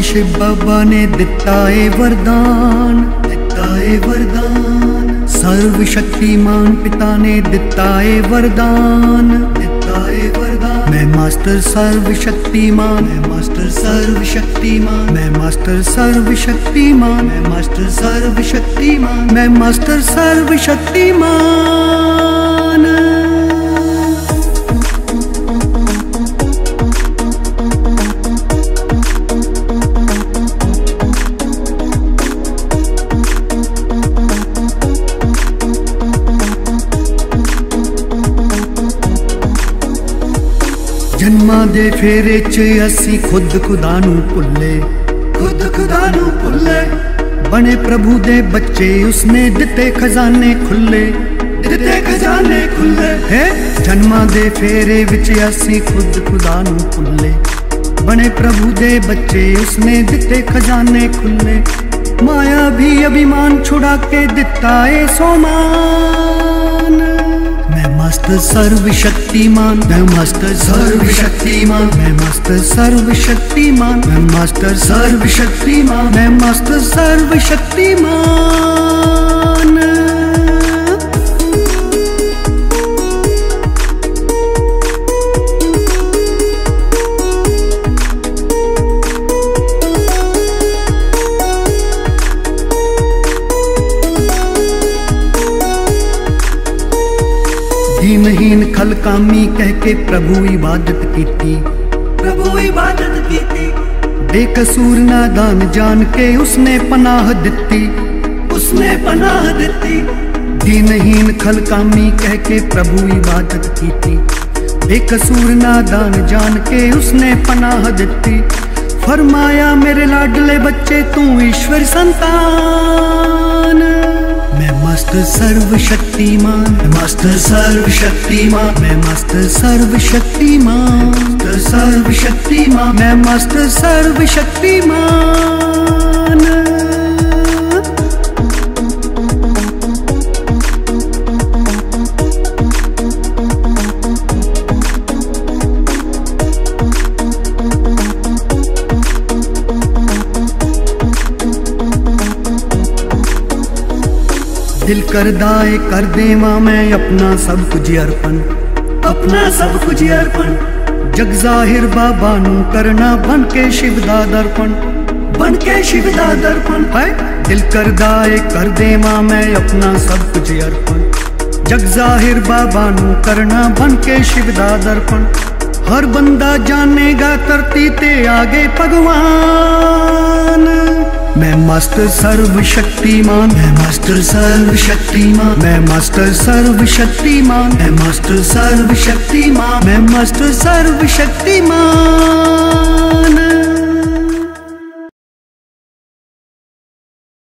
शिव बाबा ने दिता है वरदान, दिता है वरदान। सर्वशक्तिमान पिता ने दिता है वरदान, दिता है वरदान। मैं मास्टर सर्वशक्तिमान, मैं मास्टर सर्वशक्तिमान, मैं मास्टर सर्वशक्तिमान, मैं मास्टर सर्वशक्तिमान, मैं मास्टर सर्वशक्तिमान। जन्मा दे फेरे च असी खुद खुदा नू भुल्ले, खुद खुदा नू भुल्ले। बने प्रभु दे बच्चे उसने दिते खजाने खुले, दिते खजाने खुले। है जन्मा दे फेरे विच असी खुद खुदा नू भुल्ले। बने प्रभु दे बच्चे उसने दिते खजाने खुले। माया भी अभिमान छुड़ा के दिता है सोमान। मैं मास्टर सर्वशक्तिमान, मैं मास्टर सर्वशक्तिमान, मैं मास्टर सर्वशक्तिमान, मैं मास्टर सर्वशक्तिमान, मैं मास्टर सर्वशक्तिमान। दीनहीन खलकामी कह के प्रभु इबादत कीती, प्रभु इबादत कीती। बेकसूर नादान जान के उसने पनाह दिती, उसने पनाह दिती। दीनहीन खलकामी कह के प्रभु इबादत कीती। बेकसूर नादान जान के उसने पनाह दिती। फरमाया मेरे लाडले बच्चे तू ईश्वर संतान। मैं मास्टर सर्वशक्तिमान, मैं मास्टर सर्वशक्तिमान, मैं मास्टर सर्वशक्तिमान, मास्टर सर्वशक्तिमान, मैं मास्टर सर्वशक्तिमान। दिल करदाए कर देवा मैं अपना सब कुछ अर्पण, अपना सब कुछ अर्पण। जग जाहिर बाबा नू करना बन के शिव दा दर्पण, बन के शिव दा दर्पण। है दिल करदाए कर देवा मैं अपना सब कुछ अर्पण। जग जाहिर बाबा नू करना बन के शिव दा दर्पण। हर बंदा जानेगा धरती ते आगे भगवान। मैं मास्टर सर्वशक्तिमान, मैं मास्टर सर्वशक्तिमान, मैं मास्टर सर्वशक्तिमान, मैं मास्टर सर्वशक्तिमान, मैं मास्टर सर्वशक्तिमान।